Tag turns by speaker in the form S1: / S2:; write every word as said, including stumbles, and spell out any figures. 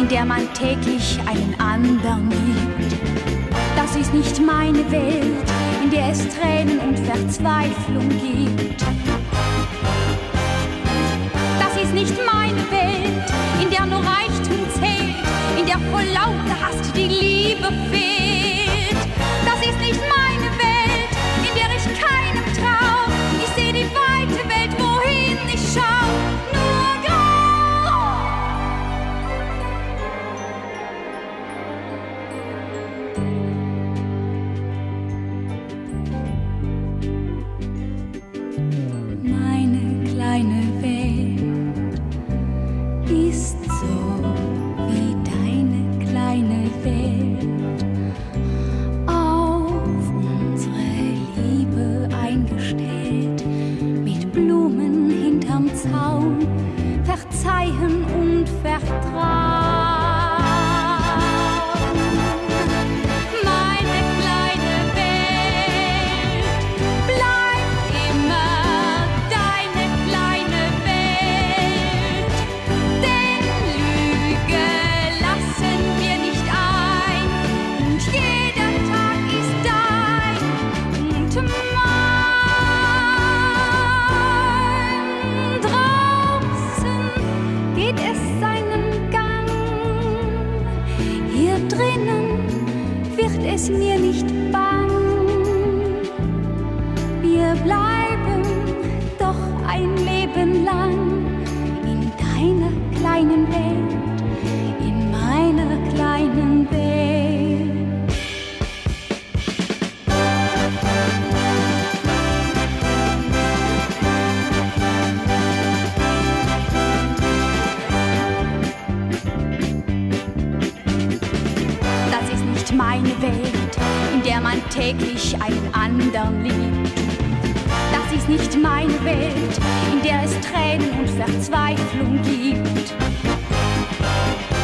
S1: der man täglich einen anderen liebt. Das ist nicht meine Welt, in der es Tränen und Verzweiflung gibt. Das ist nicht meine Welt, in der nur Reichtum zählt, in der vor lauter Hast die Liebe fehlt. Das ist nicht meine Welt, in der ich keinem trau. Ich seh die weite Welt, wohin ich schau, nur grau. Meine kleine Welt ist so wie deine kleine Welt, auf unsere Liebe eingestellt, mit Blumen hinterm Zaun, verzeihen und vertrauen. Meine kleine Welt bleibt immer deine kleine Welt, denn Lüge lassen wir nicht ein, und jeder Tag ist dein und mein. Draußen geht es seinen Gang, hier drinnen wird es mir nicht bang. Wir bleiben doch ein Leben lang in deiner kleinen Welt, in meiner kleinen Welt. Das ist nicht meine Welt, in der man täglich einen anderen liebt. Das ist nicht meine Welt, in der es Tränen und Verzweiflung gibt.